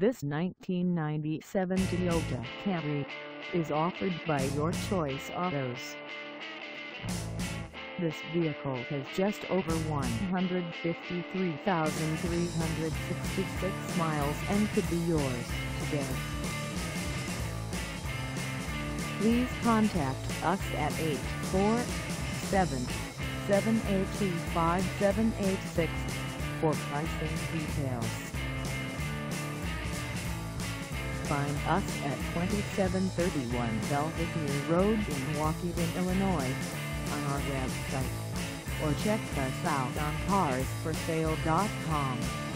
This 1997 Toyota Camry is offered by Your Choice Autos. This vehicle has just over 153,366 miles and could be yours today. Please contact us at 847-782-5786 for pricing details. Find us at 2731 Belvedere Road in Waukegan, Illinois, on our website, or check us out on carsforsale.com.